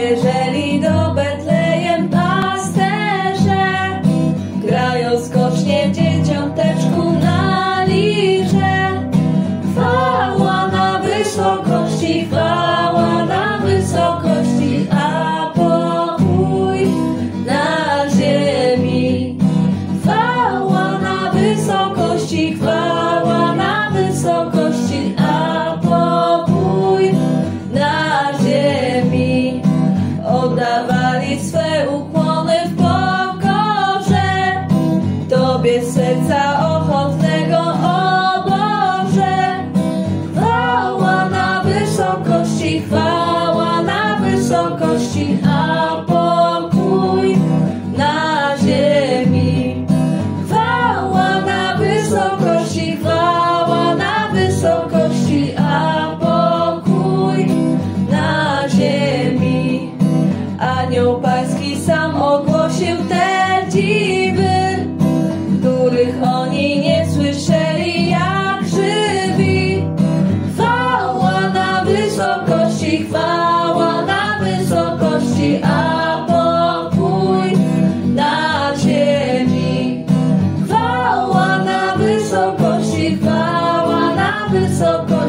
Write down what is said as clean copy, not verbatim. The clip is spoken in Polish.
Przyjeżeli do Betlejem pasterze, grają skocznie dzieciąteczku na lirze. Chwała na wysokości, chwała na wysokości, a pokój na ziemi. Chwała na wysokości, chwała na wysokości, a pokój na ziemi. Oddawali swe ukłony w pokorze Tobie z serca ochotnego, o Boże. Chwała na wysokości, chwała na wysokości, a pokój na ziemi. Chwała na wysokości, chwała na wysokości, a pokój na ziemi. Anioł Pański sam ogłosił te dziwy, których oni nie słyszeli jak żywi. Chwała na wysokości, chwała na wysokości, a pokój na ziemi. Chwała na wysokości, chwała na wysokości.